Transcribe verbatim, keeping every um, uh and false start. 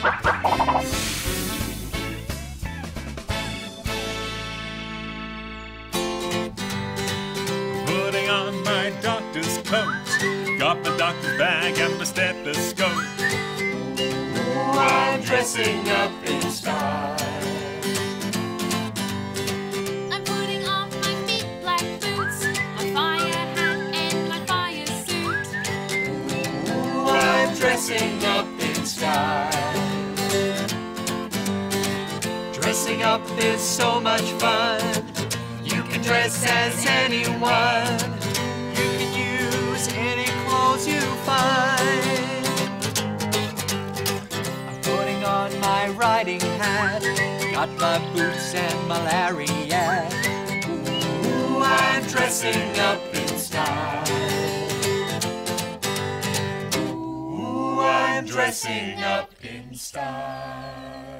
Putting on my doctor's coat, got my doctor's bag and my stethoscope. Ooh, I'm dressing up in style. I'm putting on my big black boots, my fire hat and my fire suit. Ooh, I'm dressing up in style. Dressing up is so much fun. You can dress as anyone. You can use any clothes you find. I'm putting on my riding hat, got my boots and my lariat. Ooh, I'm dressing up in style. Ooh, I'm dressing up in style.